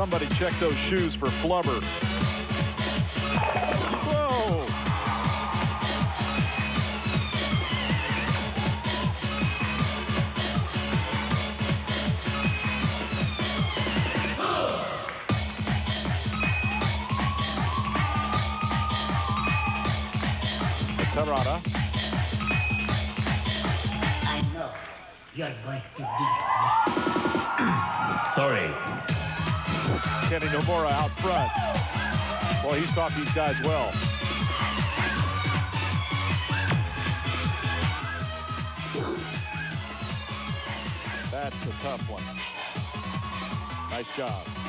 somebody check those shoes for Flubber. Whoa! It's Harada. I know you're going to be Sorry. Kenny Nomura out front. Boy, he's taught these guys well. That's a tough one. Nice job.